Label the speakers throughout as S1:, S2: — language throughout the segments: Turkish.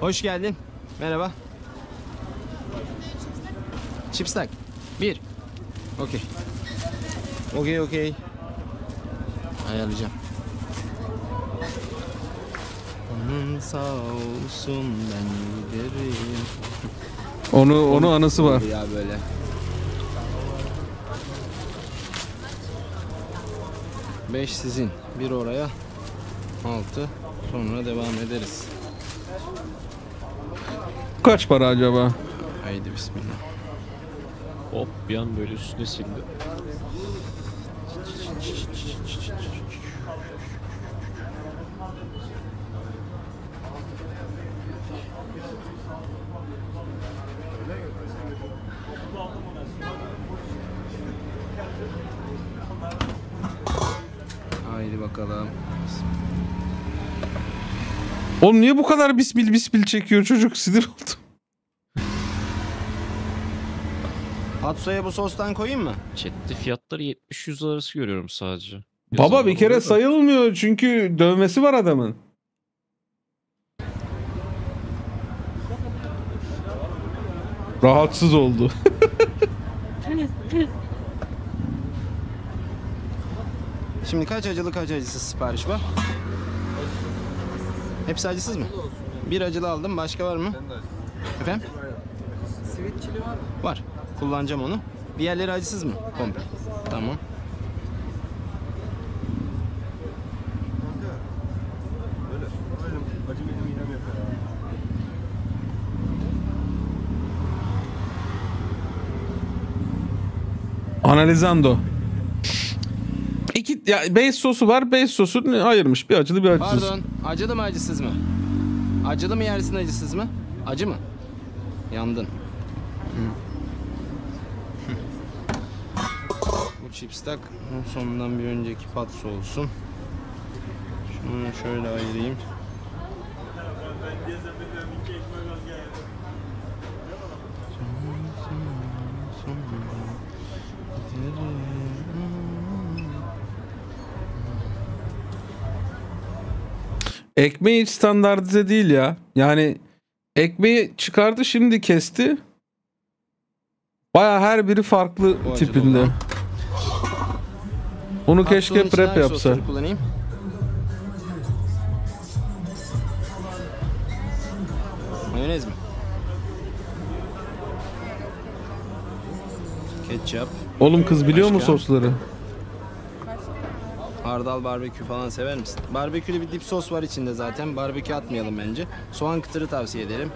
S1: Hoş geldin. Merhaba. Chipstack. 1. Okey. Okey. Ayarlayacağım. Onun sağ olsun ben giderim.
S2: Onu anısı var.
S1: Ya böyle. Beş sizin. Bir oraya. 6. Sonra devam ederiz.
S2: Kaç para acaba?
S1: Haydi bismillah.
S3: Hop bir an böyle üstüne sildi.
S1: Haydi bakalım.
S2: Oğlum niye bu kadar bisbil çekiyor çocuk? Sinir oldum.
S1: Patso'ya bu sostan koyayım mı?
S3: Chat'te fiyatları 70-100 arası görüyorum sadece.
S2: Baba bir kere
S3: oluyor da.
S2: sayılmıyor çünkü dövmesi var adamın. Rahatsız oldu.
S1: Şimdi kaç acılı kaç acısız sipariş var? Hepsi acısız mı? Bir acılı aldım. Başka var mı? Efendim?
S4: Sweet chili var mı?
S1: Var. Kullanacağım onu. Diğerleri acısız mı? Komple. Tamam.
S2: Analizando. İki ya base sosu var. Base sosunu ayırmış. Bir acılı bir acısız.
S1: Pardon. Acılı mı acısız mı? Acılı mı yersin acısız mı? Acı mı? Yandın. Bu chipstack sonundan bir önceki patso olsun. Şunu şöyle ayırayım.
S2: Ekmeği hiç standartize değil ya. Yani ekmeği çıkardı şimdi kesti. Baya her biri farklı
S1: Bu acılı
S2: tipinde.
S1: olan.
S2: Onu
S1: Patsonun
S2: keşke
S1: içine
S2: prep
S1: hangi
S2: yapsa.
S1: sosları kullanayım? Mayonez mi? Ketçap,
S2: Oğlum kız biliyor mu
S1: Başka?
S2: sosları?
S1: hardal barbekü falan sever misin? Barbekülü bir dip sos var içinde zaten. Barbekü atmayalım bence. Soğan kıtırı tavsiye ederim.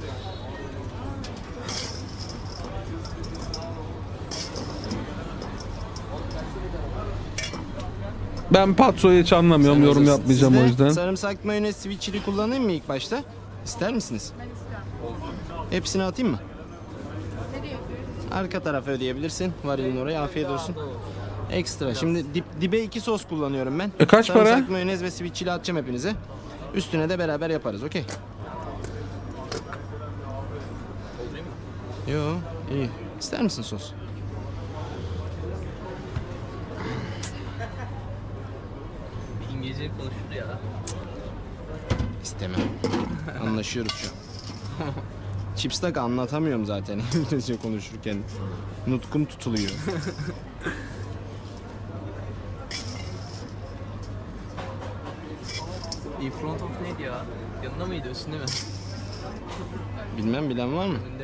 S2: Ben patsoyu hiç anlamıyorum.
S1: Sen
S2: Yorum
S1: hazırsın.
S2: yapmayacağım
S1: Sizde
S2: o yüzden.
S1: sarımsak, mayonez, sweet chili kullanayım mı ilk başta? İster misiniz?
S5: Ben istiyorum.
S1: Hepsini atayım mı?
S5: Nereye yapıyoruz?
S1: Arka tarafa ödeyebilirsin. Varilin oraya. Afiyet olsun. Ekstra. Şimdi dibe 2 sos kullanıyorum ben.
S2: Kaç para?
S1: Sarımsak, mayonez ve sweet chili atacağım hepinize. Üstüne de beraber yaparız. Okey. Yo, iyi. İster misin sos?
S4: İngilizce konuşur ya.
S1: İstemem. Anlaşıyoruz şu an. Chipstack anlatamıyorum zaten İngilizce konuşurken. Nutkum tutuluyor.
S4: In front of neydi ya? Yanında mıydı? Üstünde mi?
S1: Bilmem bilen var mı?
S4: Önünde.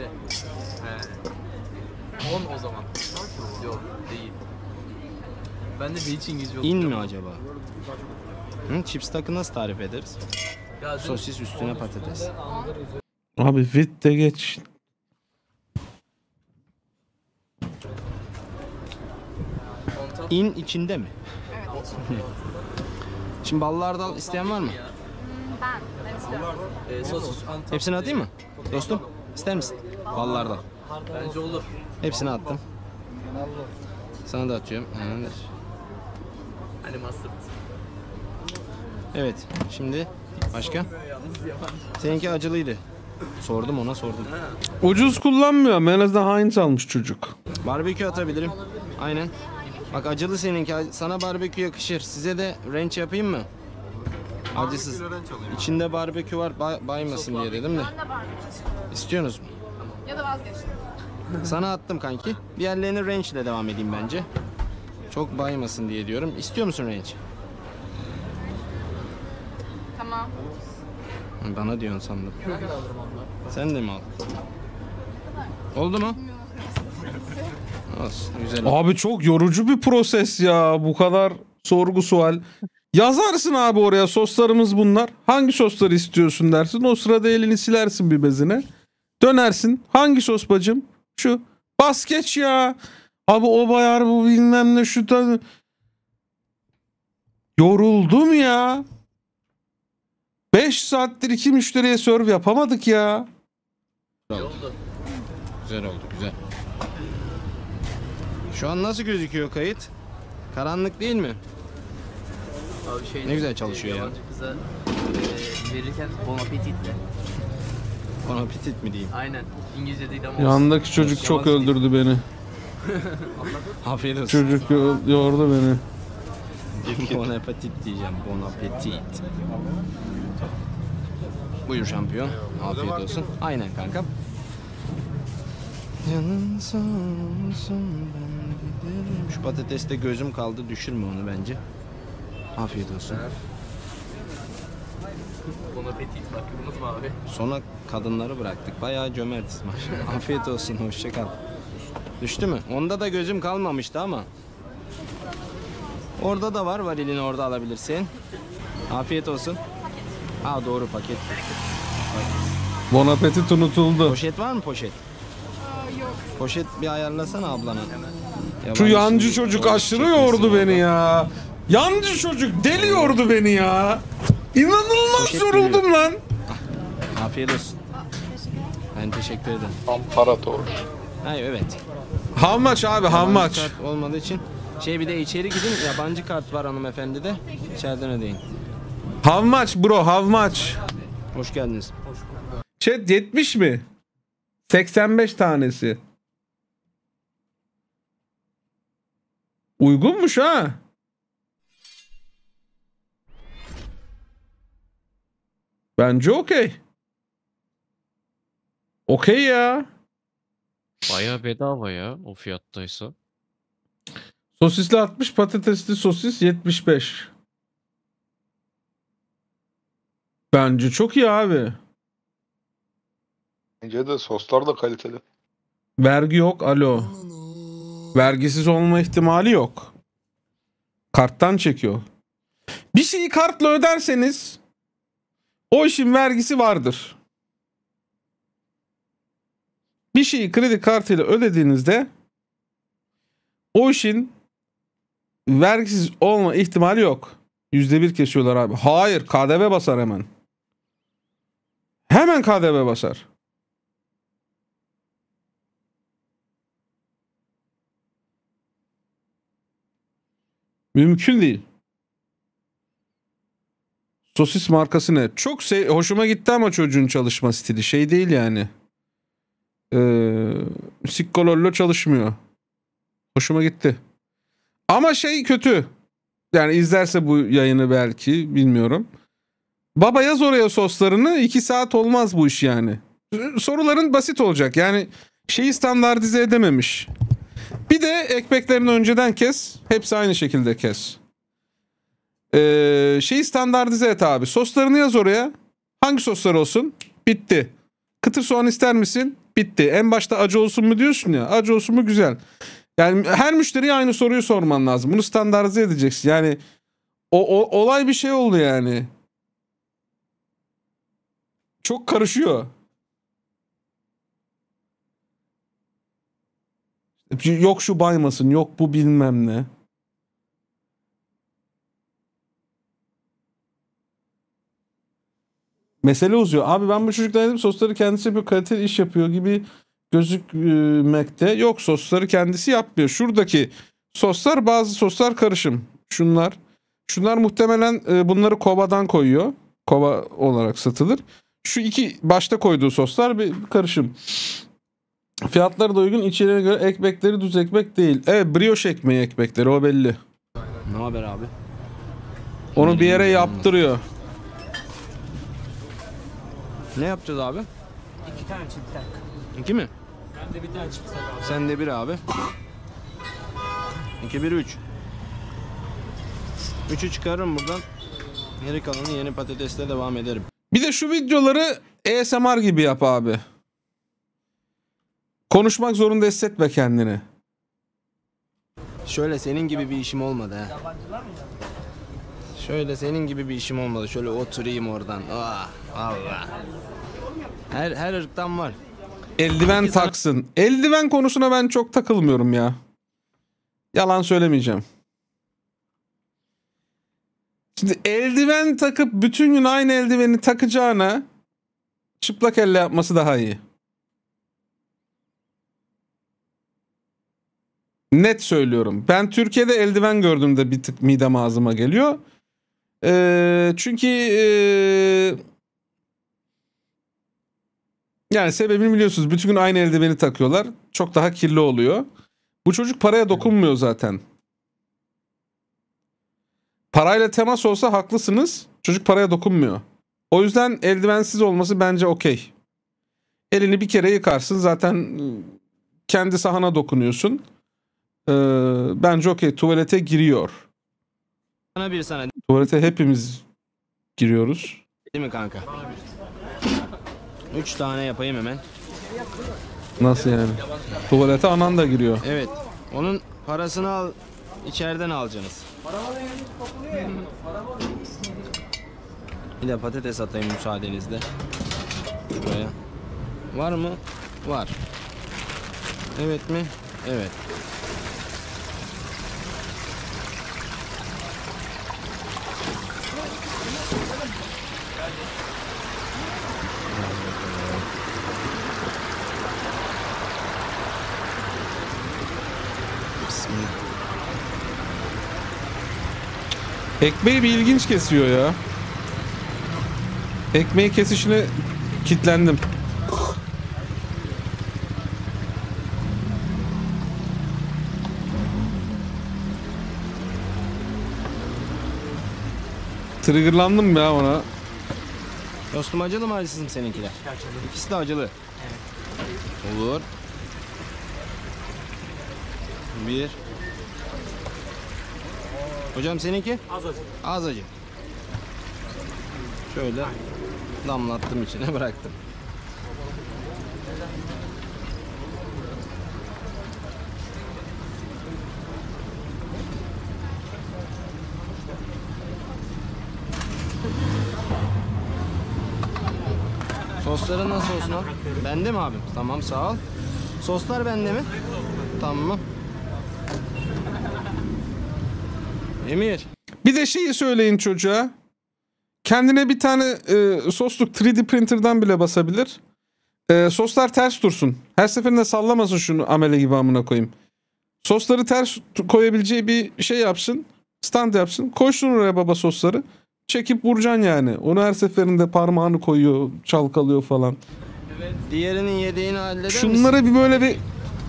S4: He. 10 o zaman. Yok değil. Ben de hiç İngilizce
S1: İn mi
S4: okuyacağım.
S1: acaba? Hı, chipstack'ı nasıl tarif ederiz?
S4: Ya dün
S1: Sosis üstüne patates.
S2: Abi vit de geç.
S4: on top
S1: İn içinde mi? Şimdi ballardal isteyen var mı?
S5: Ben istiyorum.
S4: sos. On top
S1: Hepsini atayım mı? Dostum ister misin? Ballardal.
S4: Bence olur.
S1: Hepsini attım. Sana da atıyorum.
S4: Hani mustard.
S1: Evet. Şimdi başka? Seninki acılıydı. Sordum ona sordum.
S2: Ucuz kullanmıyor. En azından Heinz almış çocuk.
S1: Barbekü atabilirim. Aynen. Bak acılı seninki. Sana barbekü yakışır. Size de ranch yapayım mı? Acısız. İçinde barbekü var, baymasın diye dedim de.
S5: Ben de barbekü istiyorum.
S1: İstiyorsunuz mu?
S5: Ya da vazgeçtim.
S1: Sana attım kanki. Diğerlerini range ile devam edeyim bence. Çok baymasın diye diyorum. İstiyor musun range?
S5: Tamam.
S1: Bana diyorsun sandım. Sen de mi al? Oldu mu? Olsun, güzel.
S2: Abi çok yorucu bir proses ya. Bu kadar sorgu sual. Yazarsın abi oraya, soslarımız bunlar. Hangi sosları istiyorsun dersin. O sırada elini silersin bir bezine. Dönersin. Hangi sos bacım? Şu. Bas geç ya. Abi o bayar bu bilmem ne şu da. Yoruldum ya. 5 saattir 2 müşteriye serve yapamadık ya.
S1: Güzel oldu, güzel. Şu an nasıl gözüküyor kayıt? Karanlık değil mi?
S4: Abi şey
S1: Ne güzel çalışıyor ya.
S4: yabancı kıza verirken bon appetit de.
S1: Bon appetit mi diyeyim?
S4: Aynen. İngilizce değil ama olsun.
S2: Yandaki çocuk çok öldürdü beni.
S1: Afiyet olsun.
S2: Çocuk yordu beni.
S1: Bon appetit diyeceğim. Bon appetit. Buyur şampiyon. Afiyet olsun. Aynen kankam. Canın sağ olsun ben giderim. Şu patateste gözüm kaldı. Düşürme onu bence. Afiyet olsun.
S4: Bon appetit bak unutma abi.
S1: Sonra kadınları bıraktık. Bayağı cömertiz maşallah. Afiyet olsun. Hoşça kal. Düştü mü? Onda da gözüm kalmamıştı ama. Orada da var. Varilini orada alabilirsin. Afiyet olsun. Aa doğru paket.
S2: Bon appetit unutuldu.
S1: Poşet var mı poşet?
S5: Yok.
S1: Poşet bir ayarlasana ablana.
S2: Şu yancı
S1: şimdi
S2: çocuk
S1: o
S2: aşırı
S1: çekmesin
S2: yordu
S1: orada.
S2: beni ya. Yancı çocuk deli yordu beni ya. İnanılmaz
S1: Poşet
S2: yoruldum
S1: geliyor.
S2: lan.
S1: Afiyet olsun. Ben teşekkür ederim.
S6: Amparator.
S1: Hayır evet.
S2: How much abi how
S1: Yabancı
S2: much?
S1: kart olmadığı için. Bir de içeri gidin. Yabancı kart var hanımefendi de. İçeriden ödeyin.
S2: How much bro how much?
S1: Hoş geldiniz.
S2: Chat 70 mi? 85 tanesi. Uygunmuş ha. Bence okey. Okey ya.
S3: Bayağı bedava ya o fiyattaysa.
S2: Sosisli 60, patatesli sosis 75. Bence çok iyi abi.
S6: Bence de soslar da kaliteli.
S2: Vergi yok, alo. Vergisiz olma ihtimali yok. Karttan çekiyor. Bir şeyi kartla öderseniz o işin vergisi vardır. Bir şeyi kredi kartıyla ödediğinizde o işin vergisiz olma ihtimali yok. %1 kesiyorlar abi. Hayır, KDV basar hemen. Hemen KDV basar. Mümkün değil. Sosis markası ne? Çok hoşuma gitti ama çocuğun çalışma stili. Şey değil yani. Sikkolollo çalışmıyor. Hoşuma gitti. Ama şey kötü. Yani izlerse bu yayını belki bilmiyorum. Baba yaz oraya soslarını, 2 saat olmaz bu iş yani. Soruların basit olacak. Yani şeyi standartize edememiş. Bir de ekmeklerini önceden kes. Hepsi aynı şekilde kes. Şeyi standartize et abi. Soslarını yaz oraya. Hangi soslar olsun? Bitti. Kıtır soğan ister misin? Bitti. En başta acı olsun mu diyorsun ya. Acı olsun mu? Güzel. Yani her müşteriye aynı soruyu sorman lazım. Bunu standartize edeceksin. Yani olay bir şey oldu yani. Çok karışıyor. Yok şu baymasın, yok bu bilmem ne. Mesele uzuyor. Abi ben bu çocuklar dedim sosları kendisi yapıyor, kaliteli iş yapıyor gibi gözükmekte. Yok, sosları kendisi yapmıyor. Şuradaki soslar, bazı soslar karışım. Şunlar. Şunlar muhtemelen bunları kovadan koyuyor. Kova olarak satılır. Şu iki başta koyduğu soslar bir karışım. Fiyatları da uygun. İçeriğine göre ekmekleri düz ekmek değil. Evet, brioche ekmeği ekmekleri, o belli.
S1: Ne haber abi?
S2: Onu bir yere yaptırıyor.
S1: Ne yapacağız abi?
S7: 2 tane çift.
S1: 2 mi?
S7: Ben de bir tane çift abi.
S1: Sen de 1 abi. 2 1 3. 3'ü çıkarırım buradan. Geri kalanı yeni patatesle devam ederim.
S2: Bir de şu videoları ASMR gibi yap abi. Konuşmak zorunda hissetme kendini.
S1: Şöyle senin gibi bir işim olmadı ha. Şöyle senin gibi bir işim olmadı. Şöyle oturayım oradan. Ah, Allah. Her ırktan var.
S2: Eldiven taksın. Eldiven konusuna ben çok takılmıyorum ya. Yalan söylemeyeceğim. Şimdi eldiven takıp bütün gün aynı eldiveni takacağına çıplak elle yapması daha iyi. Net söylüyorum. Ben Türkiye'de eldiven gördüğümde bir tık midem ağzıma geliyor. Çünkü yani sebebini biliyorsunuz. Bütün gün aynı eldiveni takıyorlar. Çok daha kirli oluyor. Bu çocuk paraya dokunmuyor zaten. Parayla temas olsa haklısınız. Çocuk paraya dokunmuyor. O yüzden eldivensiz olması bence okey. Elini bir kere yıkarsın. Zaten kendi sahana dokunuyorsun. Bence okey. Tuvalete giriyor.
S1: Sana bir sana
S2: Tuvalete hepimiz giriyoruz.
S1: değil mi kanka? 3 tane yapayım hemen.
S2: Nasıl yani? Tuvalete anan da giriyor.
S1: Evet. Onun parasını al. İçeriden alacaksınız. Bir de patates atayım müsaadenizle. Şuraya. Var mı? Var. Evet mi? Evet. Bismillah.
S2: Ekmeği bir ilginç kesiyor ya. Ekmeği kesişine kitlendim. Triggerlandım ya ona.
S1: Dostum acılı mı acısız mı seninkiler? İkisi de acılı. Olur. 1. Hocam seninki?
S7: Az acı.
S1: Az acı. Şöyle damlattım içine bıraktım. Sosların nasıl olsun abi? Bende mi abi? Tamam sağ ol. Soslar bende mi? Tamam. Emir.
S2: Bir de şeyi söyleyin çocuğa. Kendine bir tane sosluk 3D printer'dan bile basabilir. Soslar ters dursun. Her seferinde sallamasın şunu amele gibi amına koyayım. Sosları ters koyabileceği bir şey yapsın. Stand yapsın. Koysun oraya baba sosları. Çekip vuracaksın yani. Onu her seferinde parmağını koyuyor, çalkalıyor falan.
S1: Diğerinin yedeğini halleder misin?
S2: Şunları bir böyle bir...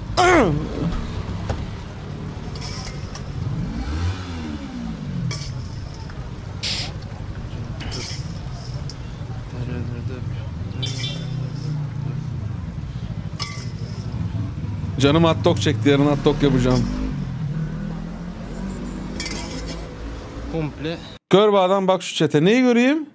S2: Canım hot dog çekti. Yarın hot dog yapacağım.
S1: Komple.
S2: Gör bu adam bak şu çete. Neyi göreyim?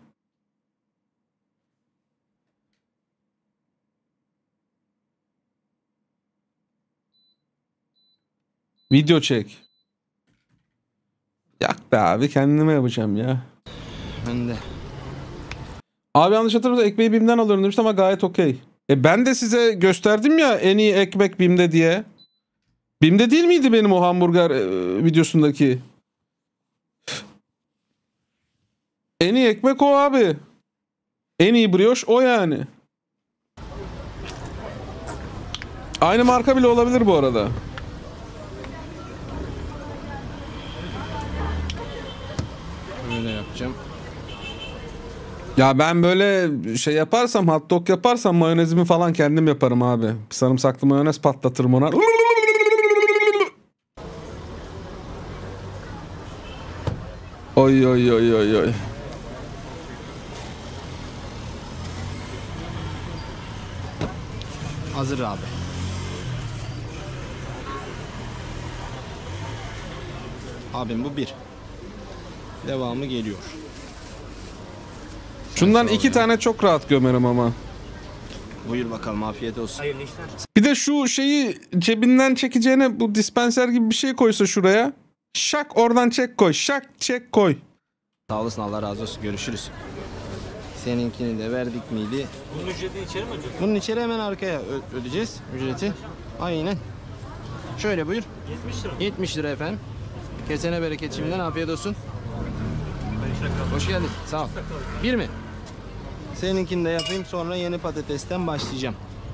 S2: Video çek. Yak be abi, kendime yapacağım ya.
S1: Ben de.
S2: Abi yanlış hatırlamıyorsam ekmeği BİM'den alıyorum demiştim ama gayet okey. Ben de size gösterdim ya en iyi ekmek BİM'de diye. BİM'de değil miydi benim o hamburger videosundaki? En iyi ekmek o abi. En iyi brioche o yani. Aynı marka bile olabilir bu arada.
S1: Böyle yapacağım.
S2: Ya ben böyle şey yaparsam, hot dog yaparsam mayonezimi falan kendim yaparım abi. Bir sarımsaklı mayonez patlatırım ona. Oy oy oy oy oy.
S1: Hazır abi. Abim bu bir. Devamı geliyor.
S2: Şundan
S1: Sağ ol
S2: 2
S1: ya.
S2: tane çok rahat gömerim ama.
S1: Buyur bakalım, afiyet olsun.
S7: Hayırlı işler.
S2: Bir de şu şeyi cebinden çekeceğine bu dispenser gibi bir şey koysa şuraya. Şak oradan çek koy. Şak çek koy.
S1: Sağ olasın, Allah razı olsun, görüşürüz. Seninkini de verdik miydi?
S7: Bunun ücretini içeri mi ödeyeceğiz?
S1: Bunun içeri hemen arkaya ödeyeceğiz ücreti. Aynen. Şöyle buyur.
S7: 70 lira mı?
S1: 70 lira efendim. Kesene bereket, şimdiden afiyet olsun.
S7: Ben işine kaldım.
S1: Hoş geldin. Sağ ol. Bir mi? Seninkini de yapayım, sonra yeni patatesten başlayacağım.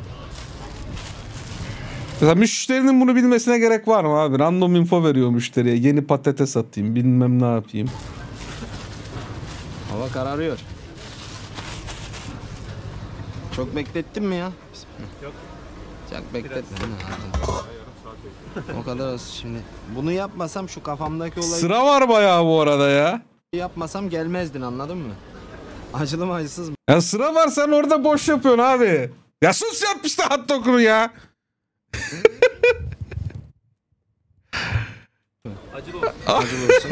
S2: Mesela müşterinin bunu bilmesine gerek var mı abi? Random info veriyor müşteriye. Yeni patates atayım, bilmem ne yapayım.
S1: Hava kararıyor. Çok beklettin mi ya?
S7: Yok.
S1: Çok bekletme değil mi? O kadar az şimdi. Bunu yapmasam, şu kafamdaki olayı
S2: Sıra var bayağı bu arada ya.
S1: yapmasam gelmezdin, anladın mı? Acılı mı acısız mı?
S2: Ya sıra var, sen orada boş yapıyorsun abi. Ya sus yap işte hot dog'unu ya.
S7: Acılı olsun.
S1: Acılı olsun.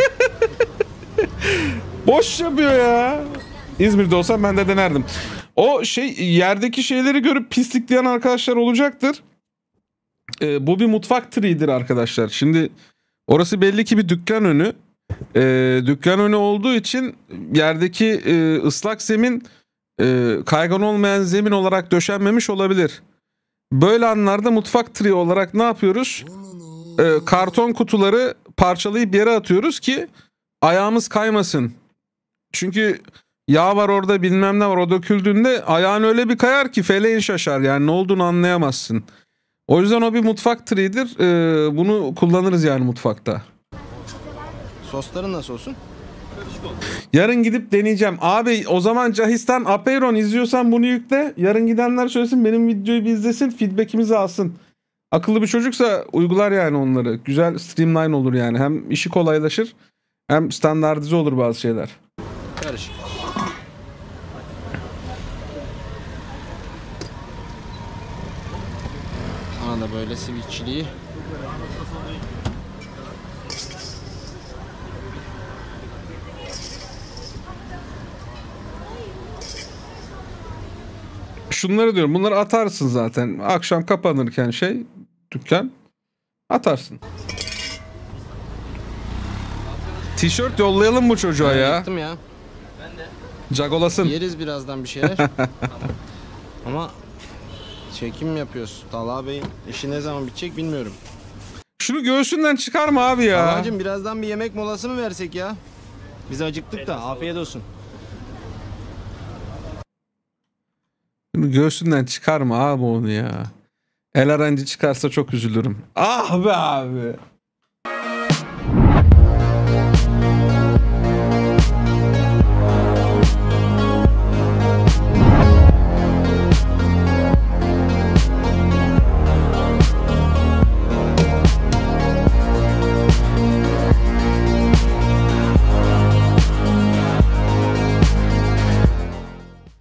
S2: Boş yapıyor ya. İzmir'de olsam ben de denerdim. O şey, yerdeki şeyleri görüp pislikleyen arkadaşlar olacaktır. Bu bir mutfak triğidir arkadaşlar. Şimdi orası belli ki bir dükkan önü. Dükkan önü olduğu için yerdeki ıslak zemin kaygan olmayan zemin olarak döşenmemiş olabilir. Böyle anlarda mutfak triği olarak ne yapıyoruz? Karton kutuları parçalayıp yere atıyoruz ki ayağımız kaymasın. Çünkü yağ var orada, bilmem ne var, o döküldüğünde ayağın öyle bir kayar ki feleğin şaşar, yani ne olduğunu anlayamazsın. O yüzden o bir mutfak triğidir. Bunu kullanırız yani mutfakta.
S1: Sosların nasıl olsun?
S2: Yarın gidip deneyeceğim. Abi o zaman Cahistan Apeiron izliyorsan bunu yükle. Yarın gidenler söylesin, benim videoyu bir izlesin, feedback'imizi alsın. Akıllı bir çocuksa uygular yani onları. Güzel streamline olur yani. Hem işi kolaylaşır hem standartize olur bazı şeyler.
S1: Karışık. Sana da böyle switchliği.
S2: Şunları diyorum, bunları atarsın zaten. Akşam kapanırken dükkan atarsın. Tişört yollayalım bu çocuğa ya.
S1: Yaptım ya.
S2: Cagolasın.
S1: Yeriz birazdan bir şeyler. Ama çekim yapıyoruz. Talha Bey'in işi ne zaman bitecek bilmiyorum.
S2: Şunu göğsünden çıkarma abi ya.
S1: Talha'cığım birazdan bir yemek molası mı versek ya? Biz acıktık da, afiyet olsun.
S2: Şunu göğsünden çıkarma abi onu ya. El arancı çıkarsa çok üzülürüm. Ah be abi.